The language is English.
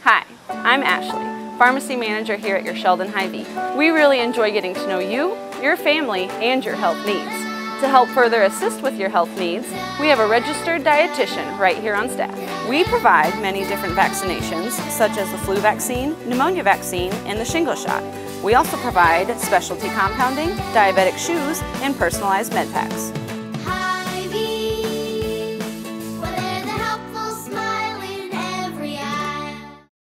Hi, I'm Ashley, Pharmacy Manager here at your Sheldon Hy-Vee. We really enjoy getting to know you, your family, and your health needs. To help further assist with your health needs, we have a registered dietitian right here on staff. We provide many different vaccinations, such as the flu vaccine, pneumonia vaccine, and the shingles shot. We also provide specialty compounding, diabetic shoes, and personalized med packs.